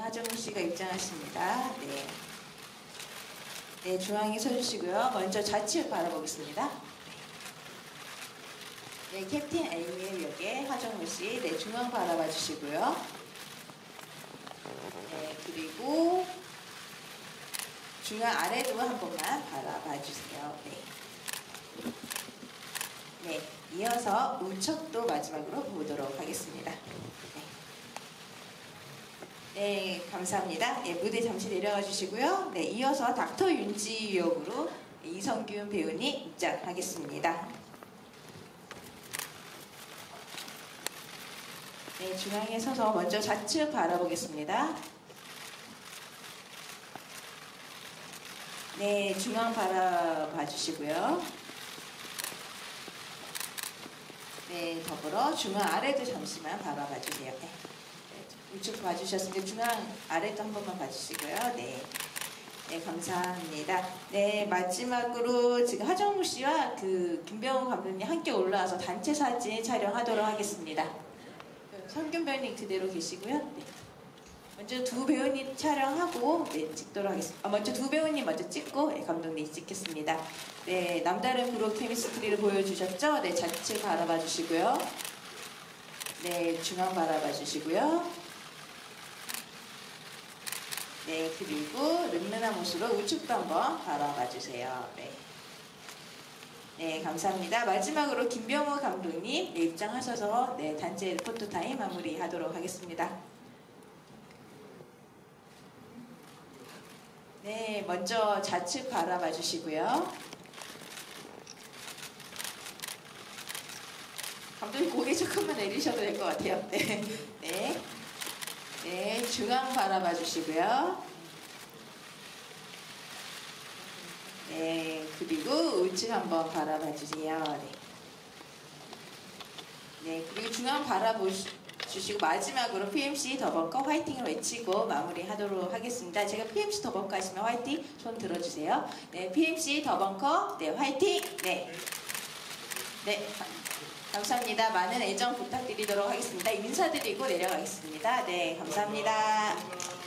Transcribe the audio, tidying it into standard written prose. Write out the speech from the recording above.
하정우 씨가 입장하십니다. 네. 네, 중앙에 서주시고요. 먼저 좌측 바라보겠습니다. 네, 캡틴 에이미의 역의 하정우 씨, 네, 중앙 바라봐 주시고요. 네, 그리고 중앙 아래도 한 번만 바라봐 주세요. 네. 네, 이어서 우측도 마지막으로 보도록 하겠습니다. 네, 감사합니다. 네, 무대 잠시 내려가 주시고요. 네, 이어서 닥터 윤지 역으로 이성균 배우님 입장하겠습니다. 네, 중앙에 서서 먼저 좌측 바라보겠습니다. 네, 중앙 바라봐 주시고요. 네, 더불어 중앙 아래도 잠시만 바라봐 주세요. 네. 우측 봐주셨으니까 중앙 아래도 한 번만 봐주시고요. 네. 네, 감사합니다. 네, 마지막으로 지금 하정우 씨와 그 김병호 감독님 함께 올라와서 단체 사진 촬영하도록 하겠습니다. 성균 배우님 그대로 계시고요. 네. 먼저 두 배우님 촬영하고 네, 찍도록 하겠습니다. 먼저 두 배우님 먼저 찍고 네, 감독님 찍겠습니다. 네, 남다른 그룹 케미스트리를 보여주셨죠? 네, 좌측 바라봐 주시고요. 네, 중앙 바라봐 주시고요. 네, 그리고 늠름한 모습으로 우측도 한번 바라봐 주세요. 네. 네, 감사합니다. 마지막으로 김병호 감독님 네, 입장하셔서 네, 단체 포토타임 마무리하도록 하겠습니다. 네, 먼저 좌측 바라봐 주시고요. 감독님 고개 조금만 내리셔도 될 것 같아요. 네. 네. 네, 중앙 바라봐 주시고요. 네, 그리고 우측 한번 바라봐 주세요. 네. 네, 그리고 중앙 바라보시고 마지막으로 PMC 더벙커 화이팅을 외치고 마무리하도록 하겠습니다. 제가 PMC 더벙커 하시면 화이팅 손 들어주세요. 네, PMC 더벙커 네, 화이팅! 네. 네. 감사합니다. 많은 애정 부탁드리도록 하겠습니다. 인사드리고 내려가겠습니다. 네, 감사합니다.